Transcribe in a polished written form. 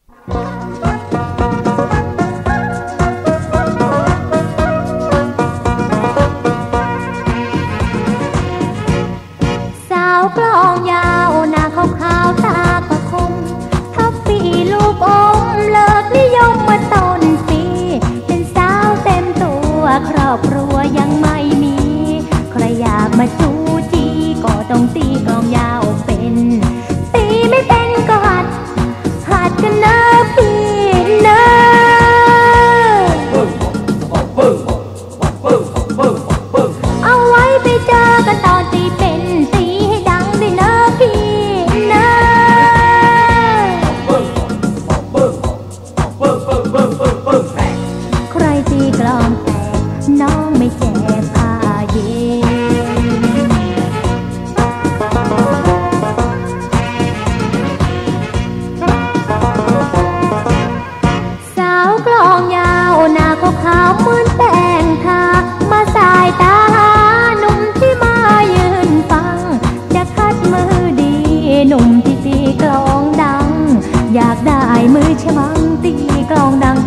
สาวกลองยาวหน้าขาวๆตาประคมทับปีลูกอมเลิกนิยมเมื่อต้นปีเป็นสาวเต็มตัวครอบครัวยังไม่มีใครอยากมาจูจีก็ต้องตีกลองยาวเป็นตีไม่เป็นก็หัดกันเนอะพี่เนอะเอาไว้ไปเจอกันตอนตีเป็นตีให้ดังด้วยเนอะพี่เนอะใครตีกลองแตกน้องไม่แจกผ้าเย็นสาวกลองยาวหน้าขาวๆเหมือนแป้งทามาสายตาหาหนุ่มที่มายืนฟังจะคัดมือดีหนุ่มที่ตีกลองดังอยากได้มือฉมังตีกลองดัง